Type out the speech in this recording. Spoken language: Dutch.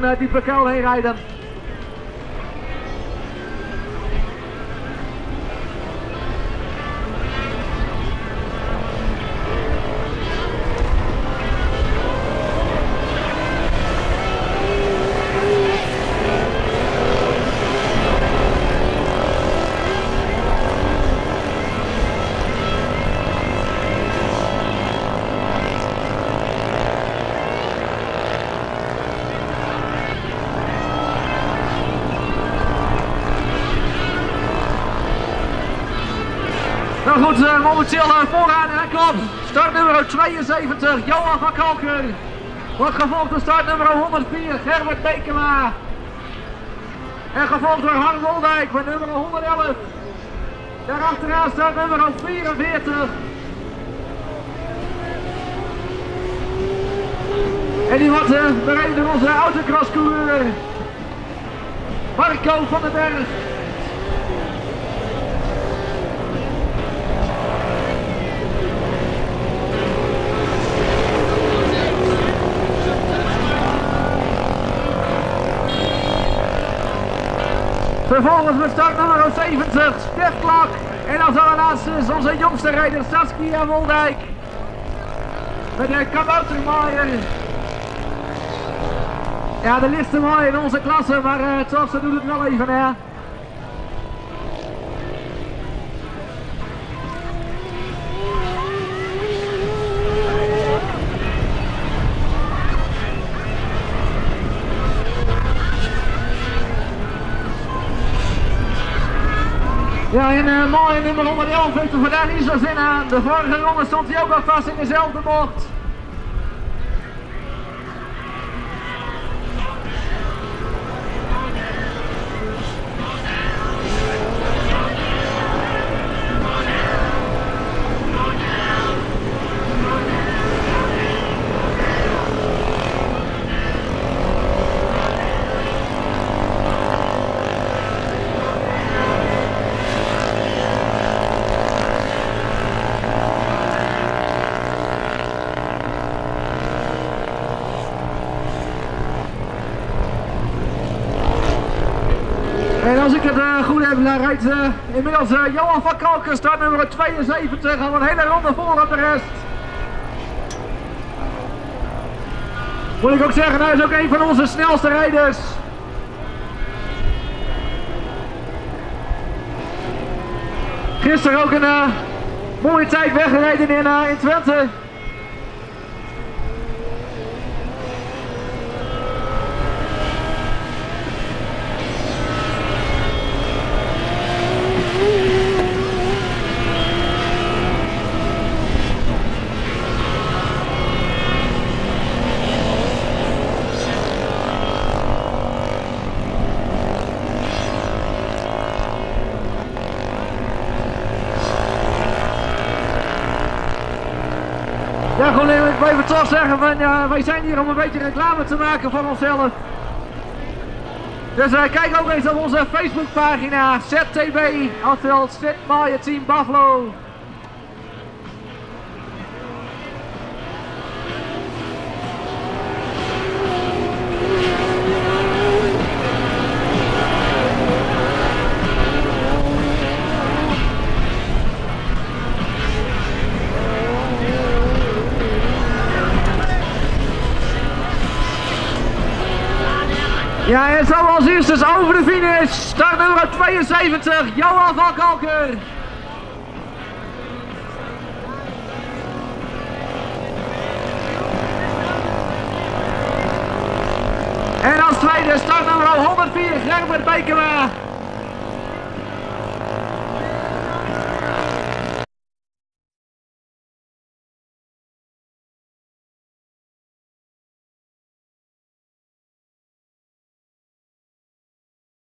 diepe kuil heen rijden. Nou goed, momenteel vooraan en komt startnummer 72, Johan van Kalker. Wordt gevolgd door startnummer 104, Gerbert Bekema. En gevolgd door Harm Woldijk met nummer 111. Daarachteraan startnummer 44. En die wordt bereden door onze autocrosscoureur Marco van den Berg. Vervolgens met startnummer 70, Stef Klak. En als allerlaatste is onze jongste rijder Saskia Woldijk. Met de kaboutermaaier. Ja, de liefste maaier in onze klasse, maar toch, ze doet het wel even, hè. Ja, in mooie nummer 111 heeft er vandaag niet zo zin aan. De vorige ronde stond hij ook al vast in dezelfde bocht. En als ik het goed heb, dan rijdt inmiddels Johan van Kalker, startnummer 72, al een hele ronde voor op de rest. Moet ik ook zeggen, hij is ook een van onze snelste rijders. Gisteren ook een mooie tijd weggereden in Twente. Ja, gewoon even toch zeggen van ja, wij zijn hier om een beetje reclame te maken van onszelf. Dus kijk ook eens op onze Facebookpagina ZTB, oftewel Sid Maier Team Buffalo. Ja, en zoals eerst is over de finish, startnummer 72, Johan van Kalker. En als tweede startnummer 104, Gerbert Bekema.